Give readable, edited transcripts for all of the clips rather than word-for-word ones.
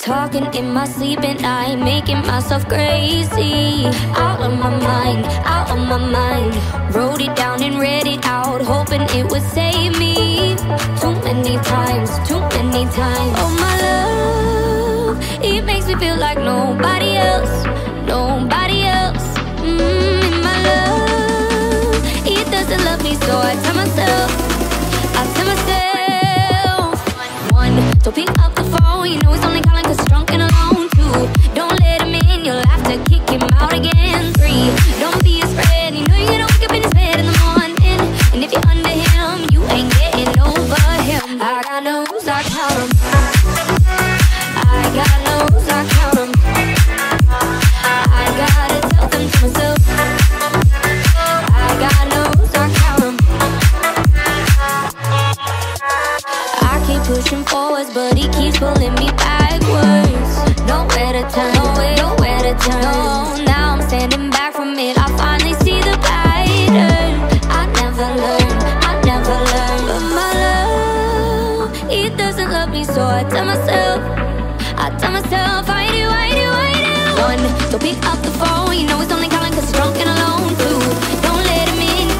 talking in my sleep and I'm making myself crazy. Out of my mind, out of my mind. Wrote it down and read it out, hoping it would save me. Too many times, too many times. Oh my love, it makes me feel like nobody else, nobody else. My love, it doesn't love me, so I tell myself, one, don't pick up the phone, you know he's only calling cause he's drunk and alone. Two, don't let him in, you'll have to kick him out again. Three, don't be his friend, you know you're gonna wake up in his bed in the morning, and if you're under him, you ain't getting over him. I got no rules, I count them. I got no rules, I count them. I gotta tell them to myself. I got no rules, I count them. I keep pushing forwards, but he keeps pulling me backwards. Nowhere to turn, nowhere to turn. No, now I'm standing back from it. I finally see the pattern. I never learned, I never learned. But my love, it doesn't love me, so I tell myself, I do. One, don't pick up the phone, you know he's only calling cause he's drunk and alone. Two, don't let him in.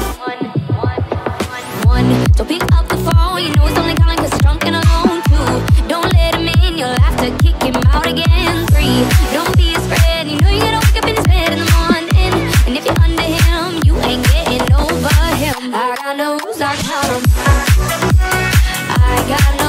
One, don't pick up the phone, you know he's only calling cause he's drunk and alone. Two, don't let him in, you'll have to kick him out again. Three, don't be his friend, you know you're gonna wake up in his bed in the morning, and if you're under him, you ain't getting over him. I got no rules, I count them. I got no